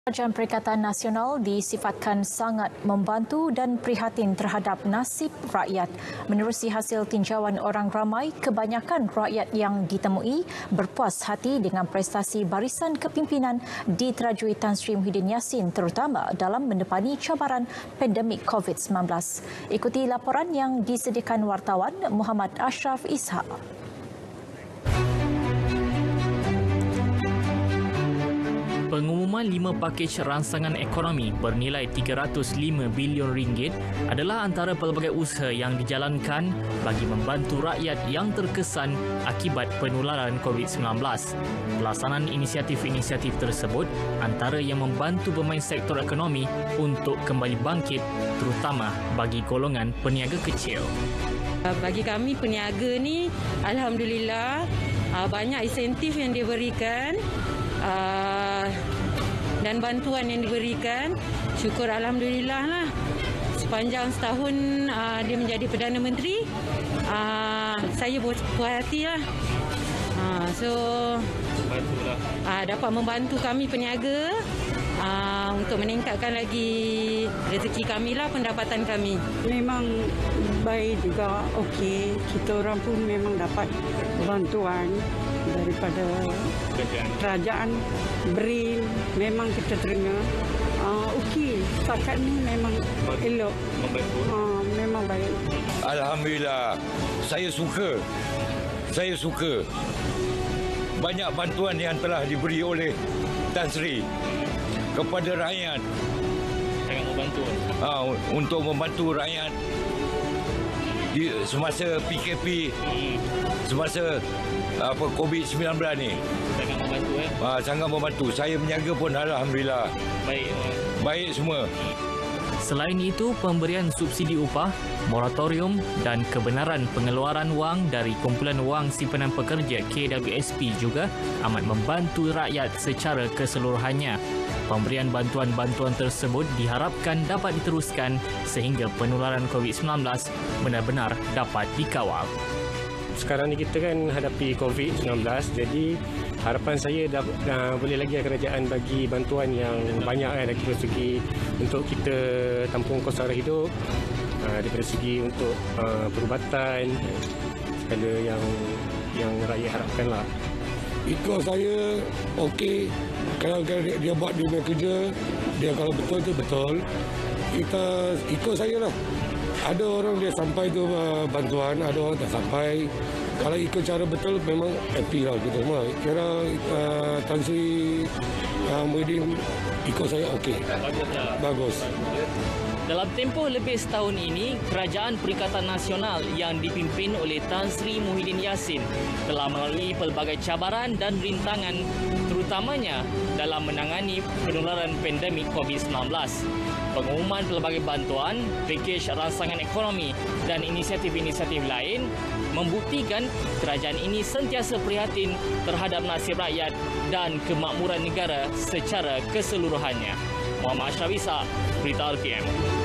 Kerajaan Perikatan Nasional disifatkan sangat membantu dan prihatin terhadap nasib rakyat. Menerusi hasil tinjauan orang ramai, kebanyakan rakyat yang ditemui berpuas hati dengan prestasi barisan kepimpinan diterajui Tan Sri Muhyiddin Yassin terutama dalam menepani cabaran pandemik COVID-19. Ikuti laporan yang disediakan wartawan Muhammad Ashraf Ishak. Pengumuman 5 pakej rangsangan ekonomi bernilai 305 bilion ringgit adalah antara pelbagai usaha yang dijalankan bagi membantu rakyat yang terkesan akibat penularan COVID-19. Pelaksanaan inisiatif-inisiatif tersebut antara yang membantu pemain sektor ekonomi untuk kembali bangkit, terutama bagi golongan peniaga kecil. Bagi kami peniaga ni, alhamdulillah banyak insentif yang diberikan. Dan bantuan yang diberikan, syukur alhamdulillah lah. Sepanjang setahun dia menjadi Perdana Menteri, saya puas hati lah. Dapat membantu kami peniaga untuk meningkatkan lagi rezeki kami lah, pendapatan kami. Memang baik juga, okey. Kita orang pun memang dapat bantuan daripada kerajaan beri, memang kita terima. Okey, setakat ni memang elok. Memang baik. Alhamdulillah, saya suka banyak bantuan yang telah diberi oleh Tan Sri kepada rakyat. Sangat membantu. Untuk membantu rakyat di semasa PKP, semasa COVID-19 ni. Sangat membantu. Sangat membantu. Saya berniaga pun alhamdulillah. Baik semua. Selain itu, pemberian subsidi upah, moratorium dan kebenaran pengeluaran wang dari Kumpulan Wang Simpanan Pekerja KWSP juga amat membantu rakyat secara keseluruhannya. Pemberian bantuan-bantuan tersebut diharapkan dapat diteruskan sehingga penularan COVID-19 benar-benar dapat dikawal. Sekarang ni kita kan hadapi COVID-19, jadi harapan saya boleh lagi kerajaan bagi bantuan yang banyak dari segi untuk kita tampung kos sara hidup, daripada segi untuk perubatan, segala yang rakyat harapkanlah. Ikut saya okey, kalau dia buat dunia kerja, dia kalau betul tu betul, kita ikut saya lah. Ada orang dia sampai tu bantuan, ada orang tak sampai. Kalau ikut cara betul memang happy lah kita semua. Kira Tan Sri Muhyiddin ikut saya okey. Bagus. Dalam tempoh lebih setahun ini, Kerajaan Perikatan Nasional yang dipimpin oleh Tan Sri Muhyiddin Yassin telah melalui pelbagai cabaran dan rintangan, terutamanya dalam menangani penularan pandemik COVID-19. Pengumuman pelbagai bantuan, pakej rangsangan ekonomi dan inisiatif-inisiatif lain membuktikan kerajaan ini sentiasa prihatin terhadap nasib rakyat dan kemakmuran negara secara keseluruhannya. Muhammad Ashraf Ishak, Berita RTM.